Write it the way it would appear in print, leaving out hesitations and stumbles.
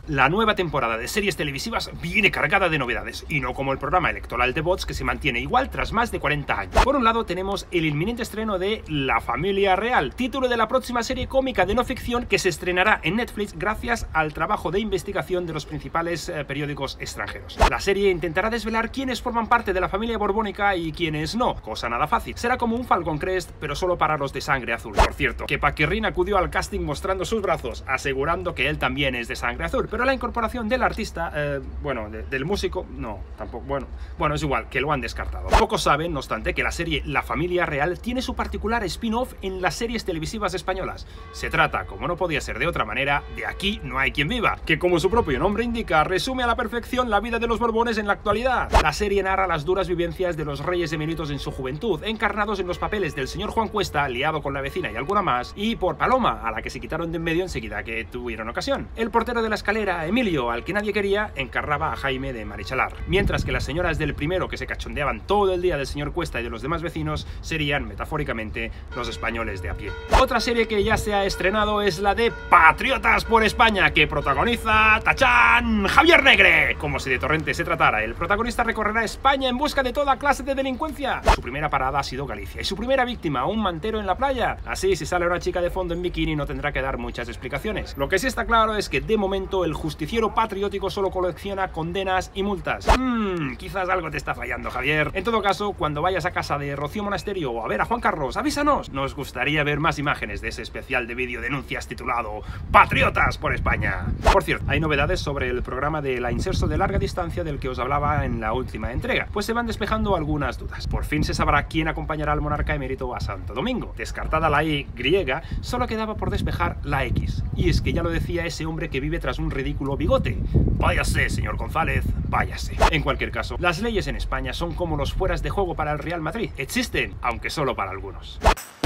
La nueva temporada de series televisivas viene cargada de novedades, y no como el programa electoral de bots que se mantiene igual tras más de 40 años. Por un lado tenemos el inminente estreno de La Familia Real, título de la próxima serie cómica de no ficción que se estrenará en Netflix gracias al trabajo de investigación de los principales periódicos extranjeros. La serie intentará desvelar quiénes forman parte de la familia borbónica y quiénes no, cosa nada fácil. Será como un Falcon Crest, pero solo para los de sangre azul. Por cierto, que Paquirrín acudió al casting mostrando sus brazos, asegurando que él también es de sangre azul, pero la incorporación del artista, del músico, no, tampoco, bueno, es igual, que lo han descartado. Pocos saben, no obstante, que la serie La Familia Real tiene su particular spin-off en las series televisivas españolas. Se trata, como no podía ser de otra manera, de Aquí no hay quien viva, que como su propio nombre indica, resume a la perfección la vida de los Borbones en la actualidad. La serie narra las duras vivencias de los reyes eméritos en su juventud, encarnados en los papeles del señor Juan Cuesta, liado con la vecina y alguna más, y por Paloma, a la que se quitaron de en medio enseguida que tuvieron ocasión. El portero de la escalera, Emilio, al que nadie quería, encarnaba a Jaime de Marichalar, mientras que las señoras del primero, que se cachondeaban todo el día del señor Cuesta y de los demás vecinos, serían, metafóricamente, los españoles de a pie. Otra serie que ya se ha estrenado es la de Patriotas por España, que protagoniza ¡tachán! ¡Javier Negre! Como si de Torrente se tratara, el protagonista recorrerá España en busca de toda clase de delincuencia. Su primera parada ha sido Galicia, y su primera víctima, un mantero en la playa. Así, si sale una chica de fondo en bikini, no tendrá que dar muchas explicaciones. Lo que sí está claro es que, de momento, el justiciero patriótico solo colecciona condenas y multas. Quizás algo te está fallando, Javier. En todo caso, cuando vayas a casa de Rocío Monasterio o a ver a Juan Carlos, avísanos. Nos gustaría ver más imágenes de ese especial de vídeo denuncias titulado Patriotas por España. Por cierto, hay novedades sobre el programa de la Inserso de larga distancia del que os hablaba en la última entrega, pues se van despejando algunas dudas. Por fin se sabrá quién acompañará al monarca emérito a Santo Domingo. Descartada la Y griega, solo quedaba por despejar la X. Y es que ya lo decía ese hombre que vive tras un ridículo bigote. Váyase, señor González, váyase. En cualquier caso, las leyes en España son como los fueras de juego para el Real Madrid. Existen, aunque solo para algunos.